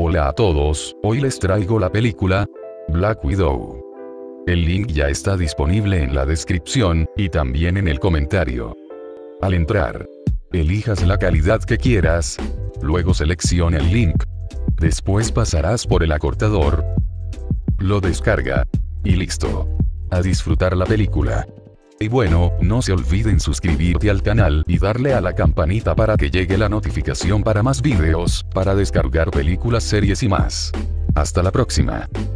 Hola a todos, hoy les traigo la película Black Widow. El link ya está disponible en la descripción, y también en el comentario. Al entrar, elijas la calidad que quieras, luego selecciona el link. Después pasarás por el acortador, lo descarga, y listo. A disfrutar la película. Y bueno, no se olviden suscribirte al canal y darle a la campanita para que llegue la notificación para más videos, para descargar películas, series y más. Hasta la próxima.